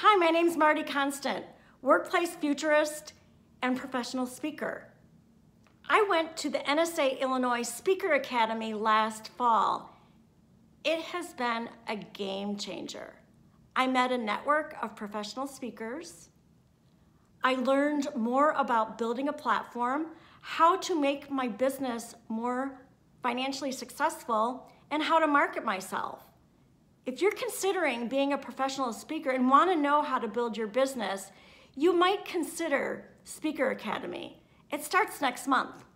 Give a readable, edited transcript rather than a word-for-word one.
Hi, my name's Marti Konstant, workplace futurist and professional speaker. I went to the NSA Illinois Speakers Academy last fall. It has been a game changer. I met a network of professional speakers. I learned more about building a platform, how to make my business more financially successful, and how to market myself. If you're considering being a professional speaker and want to know how to build your business, you might consider Speaker Academy. It starts next month.